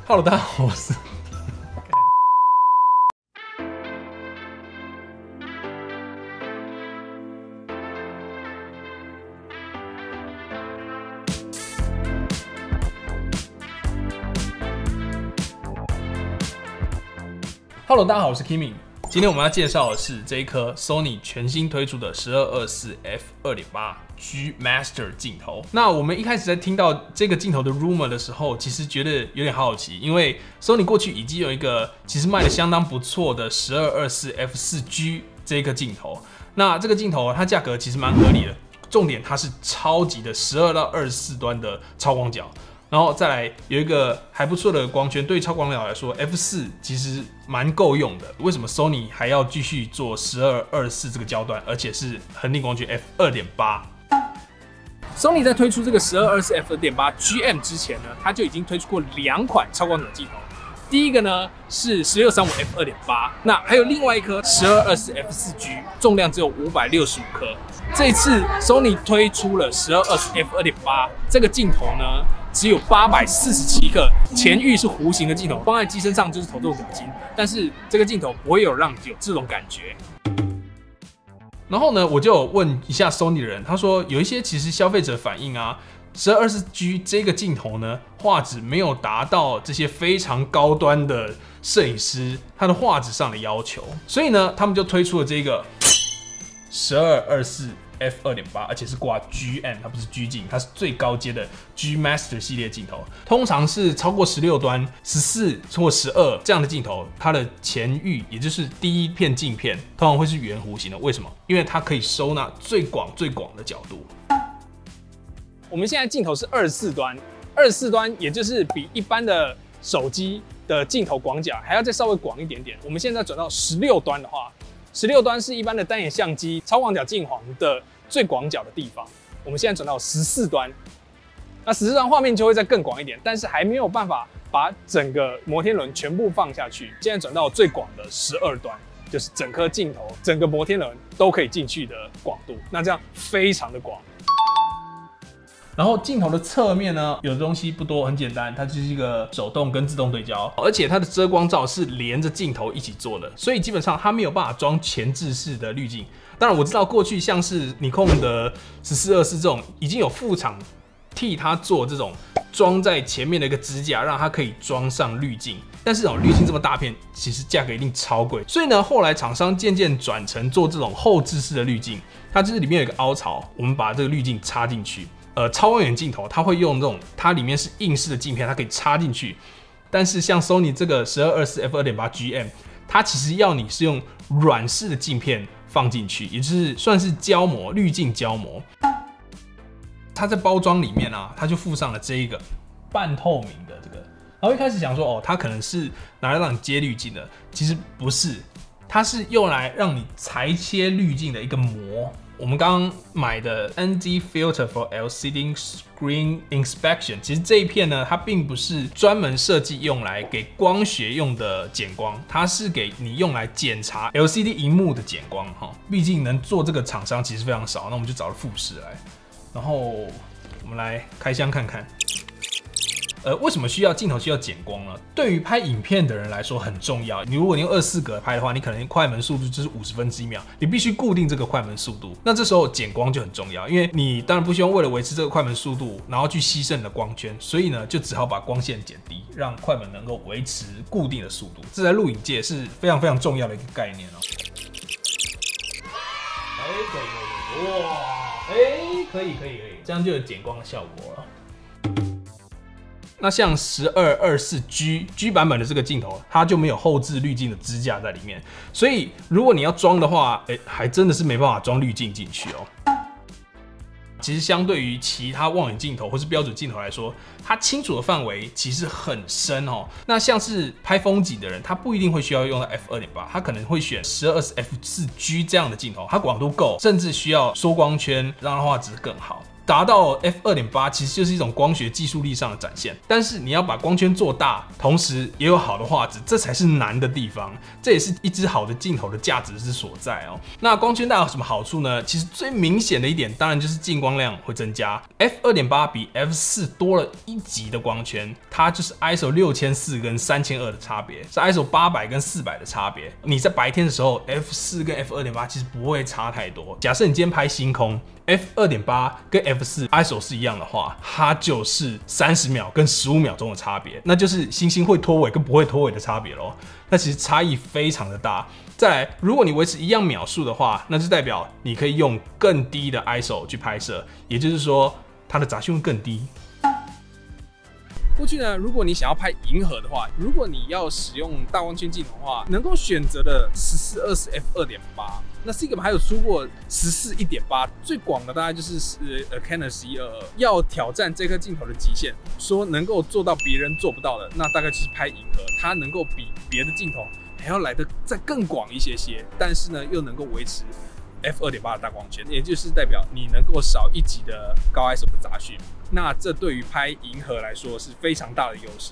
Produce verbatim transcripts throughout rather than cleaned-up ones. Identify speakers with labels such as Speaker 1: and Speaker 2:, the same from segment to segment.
Speaker 1: Hello， 大家好，我是。Hello， 大家好，我是 Kimi。今天我们要介绍的是这一颗 Sony 全新推出的 十二二四 F 二点八 G Master 镜头。那我们一开始在听到这个镜头的 rumor 的时候，其实觉得有点好奇，因为 Sony 过去已经有一个其实卖的相当不错的 十二二四 F 四 G 这个镜头。那这个镜头它价格其实蛮合理的，重点它是超级的十二到二十四端的超广角。然后再来有一个还不错的光圈，对于超广角来说 ，F 四 其实蛮够用的。为什么 Sony 还要继续做十二二十四这个焦段，而且是恒定光圈 F 二点八？
Speaker 2: Sony 在推出这个十二二四 F 二点八 G M 之前呢，它就已经推出过两款超广角镜头。第一个呢是十六三五 F 二点八，那还有另外一颗十二二四 F 四 G， 重量只有五百六十五克。这一次 Sony 推出了十二二四 F 二点八这个镜头呢，只有八百四十七克，前域是弧形的镜头，放在机身上就是头重脚轻，但是这个镜头不会有让你有这种感觉。
Speaker 1: 然后呢，我就有问一下 Sony 的人，他说有一些其实消费者反映啊，十二二四 G 这个镜头呢，画质没有达到这些非常高端的摄影师他的画质上的要求，所以呢，他们就推出了这个十二二四 F 二点八， 而且是挂 G M， 它不是 G 镜，它是最高阶的 G Master 系列镜头。通常是超过十六端、十四或十二这样的镜头，它的前域也就是第一片镜片，通常会是圆弧形的。为什么？因为它可以收纳最广、最广的角度。
Speaker 2: 我们现在镜头是二十四端，二十四端也就是比一般的手机的镜头广角还要再稍微广一点点。我们现在转到十六端的话，十六端是一般的单眼相机超广角镜框的最广角的地方。我们现在转到十四端，那十四端画面就会再更广一点，但是还没有办法把整个摩天轮全部放下去。现在转到最广的十二端，就是整颗镜头、整个摩天轮都可以进去的广度。那这样非常的广。
Speaker 1: 然后镜头的侧面呢，有的东西不多，很简单，它就是一个手动跟自动对焦，而且它的遮光罩是连着镜头一起做的，所以基本上它没有办法装前置式的滤镜。当然我知道过去像是尼康的十四二四这种已经有副厂替它做这种装在前面的一个支架，让它可以装上滤镜，但是这种滤镜这么大片，其实价格一定超贵。所以呢，后来厂商渐渐转成做这种后置式的滤镜，它就是里面有一个凹槽，我们把这个滤镜插进去。呃，超望远镜头它会用这种，它里面是硬式的镜片，它可以插进去。但是像 Sony 这个十二二四 F 二点八 G M， 它其实要你是用软式的镜片放进去，也就是算是胶膜滤镜胶膜。它在包装里面啊，它就附上了这一个半透明的这个。然后一开始想说，哦，它可能是拿来让你接滤镜的，其实不是，它是用来让你裁切滤镜的一个膜。我们刚刚买的 N D Filter for L C D Screen Inspection， 其实这一片呢，它并不是专门设计用来给光学用的减光，它是给你用来检查 L C D 萤幕的减光哈。毕竟能做这个厂商其实非常少，那我们就找了富士来，然后我们来开箱看看。呃，为什么需要镜头需要减光呢？对于拍影片的人来说很重要。你如果你用二十四格拍的话，你可能快门速度就是五十分之一秒，你必须固定这个快门速度。那这时候减光就很重要，因为你当然不希望为了维持这个快门速度，然后去牺牲你的光圈，所以呢，就只好把光线减低，让快门能够维持固定的速度。这在录影界是非常非常重要的一个概念哦。哎，可以可以，哇，哎，可以可以可以，这样就有减光的效果了。那像十二二四 G G 版本的这个镜头，它就没有后置滤镜的支架在里面，所以如果你要装的话，哎、欸，还真的是没办法装滤镜进去哦。其实相对于其他望远镜头或是标准镜头来说，它清楚的范围其实很深哦。那像是拍风景的人，他不一定会需要用到 F 二点八，他可能会选十二二四 F 四 G 这样的镜头，它广度够，甚至需要缩光圈，让它画质更好。 达到 F 二点八 其实就是一种光学技术力上的展现，但是你要把光圈做大，同时也有好的画质，这才是难的地方。这也是一支好的镜头的价值之所在哦。那光圈大有什么好处呢？其实最明显的一点，当然就是进光量会增加。F 二点八 比 F 四 多了一级的光圈，它就是 I S O 六千四跟三千二的差别，是 I S O 八百跟四百的差别。你在白天的时候 ，F 四 跟 F 二点八 其实不会差太多。假设你今天拍星空。F 二点八 跟 F 四 I S O 是一样的话，它就是三十秒跟十五秒钟的差别，那就是星星会脱尾跟不会脱尾的差别咯。那其实差异非常的大。再来，如果你维持一样秒数的话，那就代表你可以用更低的 I S O 去拍摄，也就是说它的杂讯会更低。
Speaker 2: 过去呢，如果你想要拍银河的话，如果你要使用大光圈镜头的话，能够选择的十四二十 F 二点八。那 Sigma 还有出过十四 一点八，最广的大概就是呃 Canon 十一二二。要挑战这颗镜头的极限，说能够做到别人做不到的，那大概就是拍银河，它能够比别的镜头还要来得再更广一些些，但是呢又能够维持 F 二点八 的大光圈，也就是代表你能够少一级的高 I S O 的杂讯。那这对于拍银河来说是非常大的优势。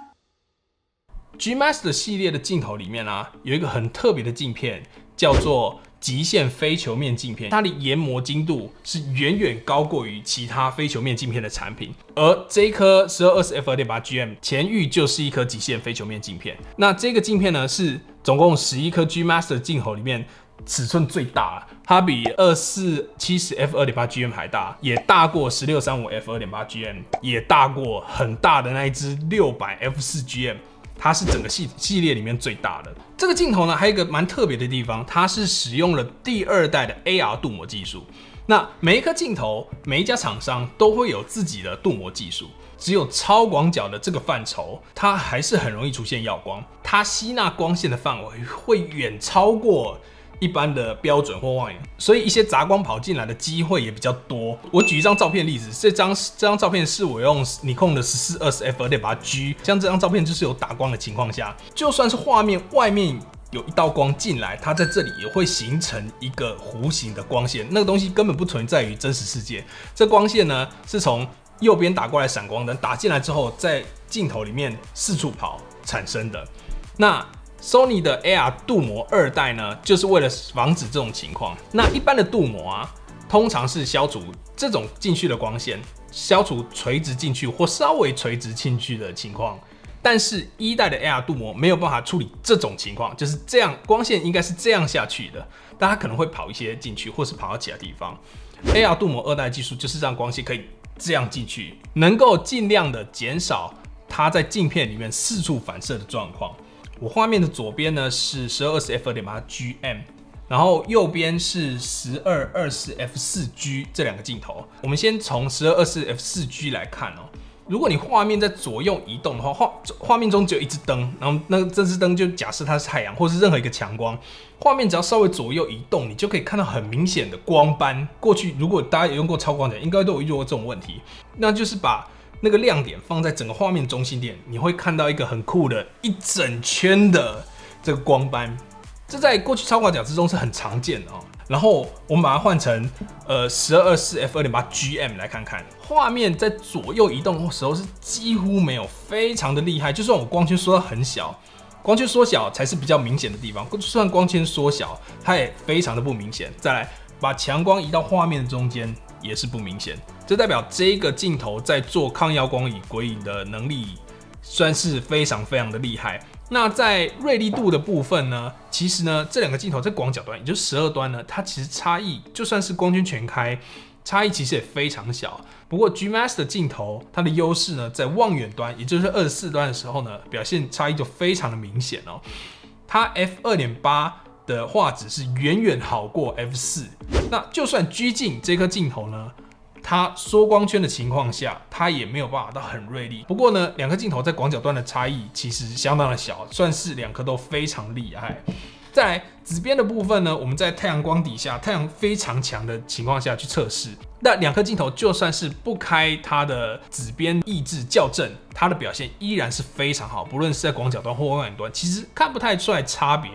Speaker 1: G Master 系列的镜头里面啊，有一个很特别的镜片，叫做极限非球面镜片，它的研磨精度是远远高过于其他非球面镜片的产品。而这一颗十二二十 F 二点八 G M 前域就是一颗极限非球面镜片。那这个镜片呢，是总共十一颗 G Master 镜头里面尺寸最大，它比二四七十 F 二点八 G M 还大，也大过十六三五 F 二点八 G M， 也大过很大的那一支六百 F 四 G M。它是整个系系列里面最大的。这个镜头呢，还有一个蛮特别的地方，它是使用了第二代的 A R 镀膜技术。那每一颗镜头，每一家厂商都会有自己的镀膜技术。只有超广角的这个范畴，它还是很容易出现耀光，它吸纳光线的范围会远超过一般的标准或望远，所以一些杂光跑进来的机会也比较多。我举一张照片例子，这张这张照片是我用尼康的十四二十 F 二点八 G， 像这张照片就是有打光的情况下，就算是画面外面有一道光进来，它在这里也会形成一个弧形的光线，那个东西根本不存在于真实世界。这光线呢，是从右边打过来闪光灯打进来之后，在镜头里面四处跑产生的。那Sony 的 A R 镀膜二代呢，就是为了防止这种情况。那一般的镀膜啊，通常是消除这种进去的光线，消除垂直进去或稍微垂直进去的情况。但是一代的 A R 镀膜没有办法处理这种情况，就是这样，光线应该是这样下去的，但它可能会跑一些进去，或是跑到其他地方。A R 镀膜二代技术就是让光线可以这样进去，能够尽量的减少它在镜片里面四处反射的状况。我画面的左边呢是十二二十 F 二点八 G M， 然后右边是十二二十 F 四 G 这两个镜头。我们先从十二二十 F 四 G 来看哦。如果你画面在左右移动的话，画画面中只有一支灯，然后那这支灯就假设它是太阳或是任何一个强光，画面只要稍微左右移动，你就可以看到很明显的光斑。过去如果大家有用过超广角，应该都有遇过这种问题，那就是把那个亮点放在整个画面中心点，你会看到一个很酷的一整圈的这个光斑，这在过去超广角之中是很常见的哦。然后我们把它换成呃十二二四 F 二点八 G M 来看看，画面在左右移动的时候是几乎没有，非常的厉害。就算我光圈缩到很小，光圈缩小才是比较明显的地方，就算光圈缩小，它也非常的不明显。再来，把强光移到画面中间也是不明显。这代表这个镜头在做抗耀光与鬼影的能力算是非常非常的厉害。那在锐利度的部分呢，其实呢这两个镜头在广角端，也就是十二端呢，它其实差异就算是光圈全开，差异其实也非常小。不过 G Master 镜头它的优势呢，在望远端，也就是二十四端的时候呢，表现差异就非常的明显哦。它 F 二点八 的画质是远远好过 F 四，那就算 G 镜这颗镜头呢，它缩光圈的情况下，它也没有办法到很锐利。不过呢，两颗镜头在广角端的差异其实相当的小，算是两颗都非常厉害。再来紫边的部分呢，我们在太阳光底下，太阳非常强的情况下去测试。那两颗镜头就算是不开它的紫边抑制校正，它的表现依然是非常好。不论是在广角端或望远端，其实看不太出来差别。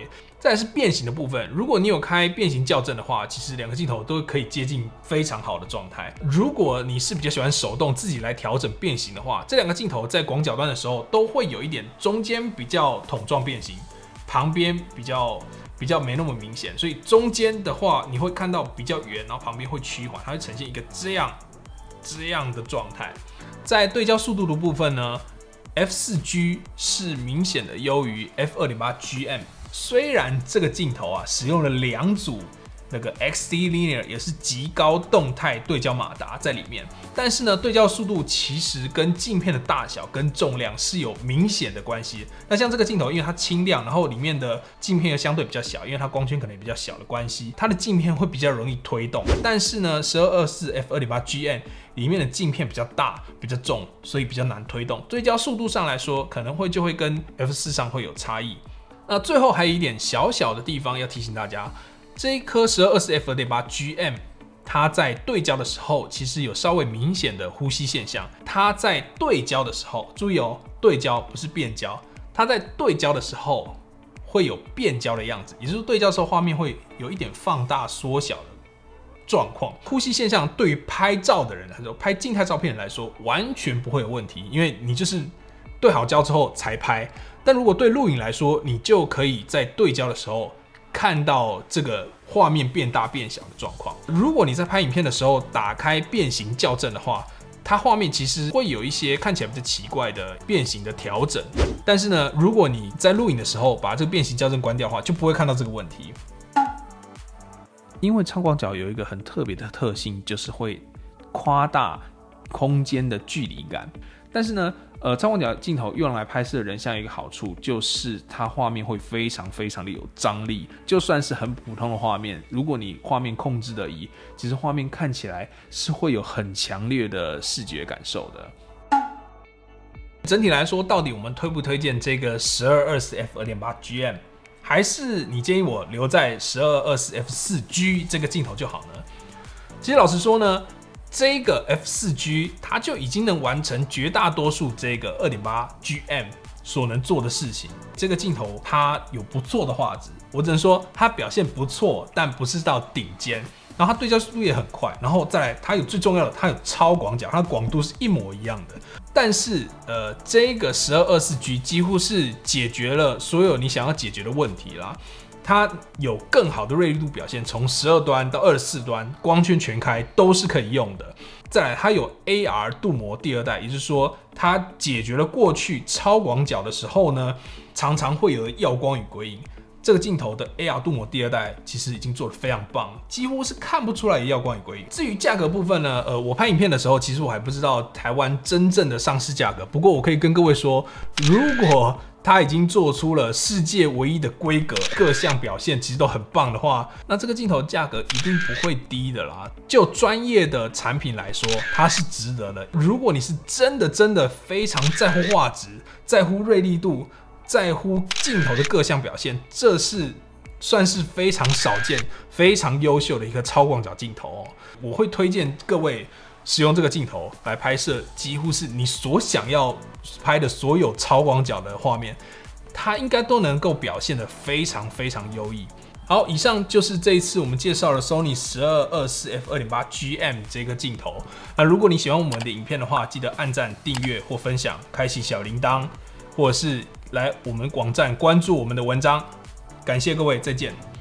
Speaker 1: 再来是变形的部分，如果你有开变形校正的话，其实两个镜头都可以接近非常好的状态。如果你是比较喜欢手动自己来调整变形的话，这两个镜头在广角端的时候都会有一点中间比较筒状变形，旁边比较比较没那么明显，所以中间的话你会看到比较圆，然后旁边会趋缓，它会呈现一个这样这样的状态。在对焦速度的部分呢 ，F 四 G 是明显的优于 F 二点八 G M。虽然这个镜头啊使用了两组那个 X D Linear 也是极高动态对焦马达在里面，但是呢，对焦速度其实跟镜片的大小跟重量是有明显的关系。那像这个镜头，因为它轻量，然后里面的镜片又相对比较小，因为它光圈可能也比较小的关系，它的镜片会比较容易推动。但是呢，十二二四 F 二点八 G M 里面的镜片比较大、比较重，所以比较难推动。对焦速度上来说，可能会就会跟 F 四 上会有差异。那最后还有一点小小的地方要提醒大家，这一颗十二二四 F 二点八 G M， 它在对焦的时候其实有稍微明显的呼吸现象。它在对焦的时候，注意哦，对焦不是变焦，它在对焦的时候会有变焦的样子，也就是对焦的时候画面会有一点放大、缩小的状况。呼吸现象对于拍照的人来说，拍静态照片的人来说完全不会有问题，因为你就是对好焦之后才拍。但如果对录影来说，你就可以在对焦的时候看到这个画面变大变小的状况。如果你在拍影片的时候打开变形校正的话，它画面其实会有一些看起来比较奇怪的变形的调整。但是呢，如果你在录影的时候把这个变形校正关掉的话，就不会看到这个问题。因为超广角有一个很特别的特性，就是会夸大空间的距离感。但是呢，呃，超广角镜头用来拍摄人像有一个好处，就是它画面会非常非常的有张力。就算是很普通的画面，如果你画面控制得宜，其实画面看起来是会有很强烈的视觉感受的。整体来说，到底我们推不推荐这个十二二四 F 二点八 G M， 还是你建议我留在十二二四 F 四 G 这个镜头就好呢？其实老实说呢，这个 F 四 G 它就已经能完成绝大多数这个 二点八 G M 所能做的事情。这个镜头它有不错的画质，我只能说它表现不错，但不是到顶尖。然后它对焦速度也很快，然后再来它有最重要的，它有超广角，它的广度是一模一样的。但是呃，这个十二二四 G 几乎是解决了所有你想要解决的问题啦。它有更好的锐利度表现，从十二端到二十四端，光圈全开都是可以用的。再来，它有 A R 镀膜第二代，也就是说，它解决了过去超广角的时候呢，常常会有的耀光与鬼影。这个镜头的 A R 镀膜第二代其实已经做得非常棒，几乎是看不出来耀光与鬼影。至于价格部分呢，呃，我拍影片的时候，其实我还不知道台湾真正的上市价格。不过我可以跟各位说，如果它已经做出了世界唯一的规格，各项表现其实都很棒的话，那这个镜头价格一定不会低的啦。就专业的产品来说，它是值得的。如果你是真的真的非常在乎画质，在乎锐利度，在乎镜头的各项表现，这是算是非常少见、非常优秀的一个超广角镜头哦。我会推荐各位使用这个镜头来拍摄，几乎是你所想要拍的所有超广角的画面，它应该都能够表现得非常非常优异。好，以上就是这一次我们介绍了 Sony 十二二四 F 二点八 G M 这个镜头。那如果你喜欢我们的影片的话，记得按赞、订阅或分享，开启小铃铛，或者是来我们网站关注我们的文章。感谢各位，再见。